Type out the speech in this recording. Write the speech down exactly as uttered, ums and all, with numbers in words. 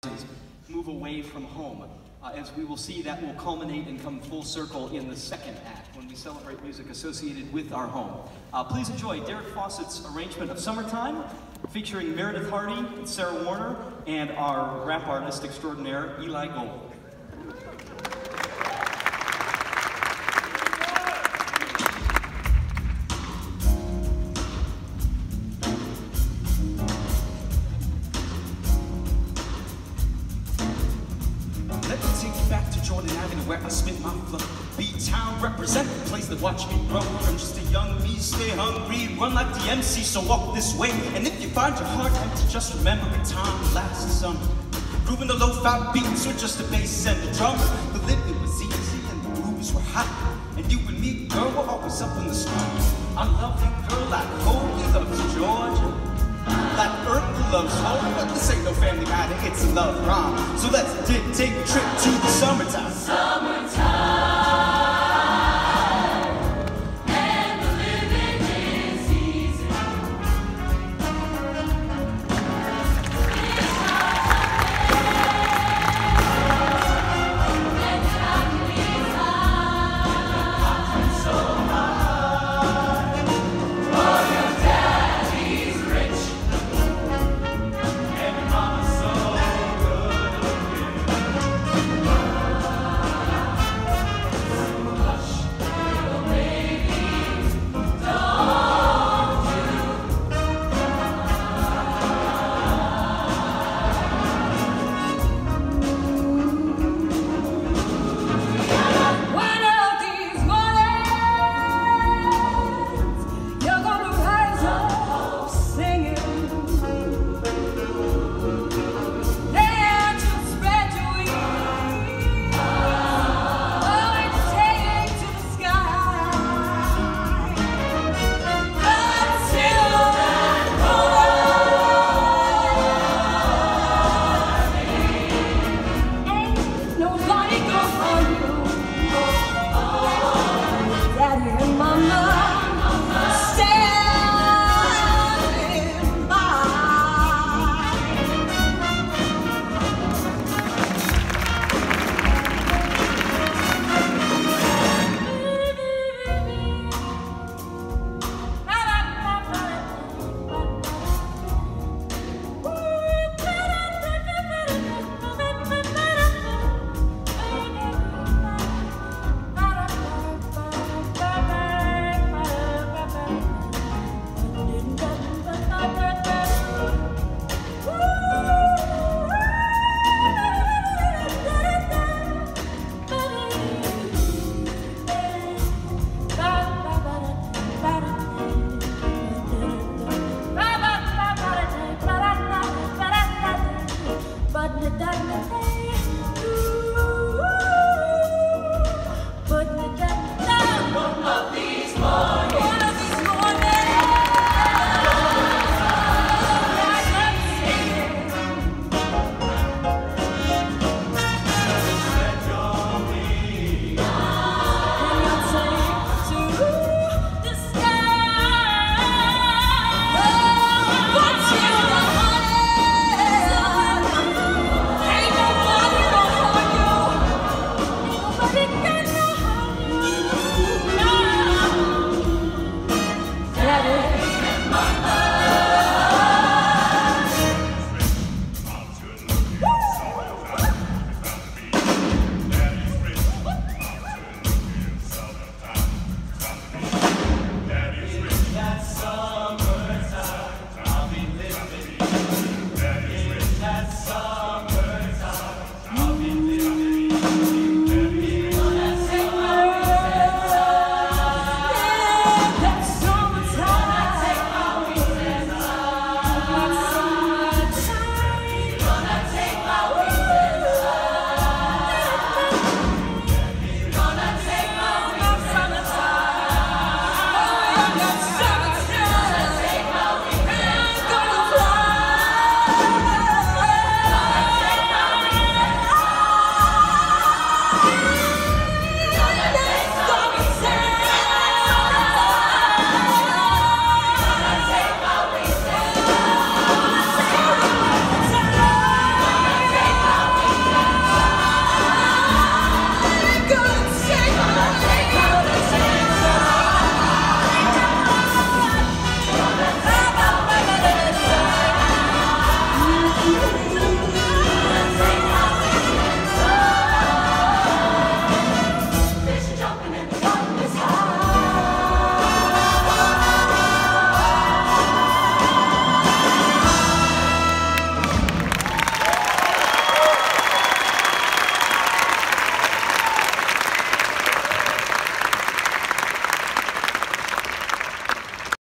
move away from home. Uh, as we will see, that will culminate and come full circle in the second act when we celebrate music associated with our home. Uh, please enjoy Derek Fawcett's arrangement of Summertime, featuring Meredith Hardy and Sarah Warner, and our rap artist extraordinaire, Eli Gold. Where I spit my flow. B-Town represent the place that watch me grow. From just a young me, stay hungry, run like the M C, so walk this way. And if you find your heart empty, just remember a time last summer. Grooving the low-fi beats with just a bass and a drum. The living was easy and the grooves were hot. And you and me, girl, were always up in the spot. I love you, girl, like Holy loves Georgia. Like Earth loves home, but this ain't no family matter, it's a love rhyme. So let's dig, take a trip to the summer.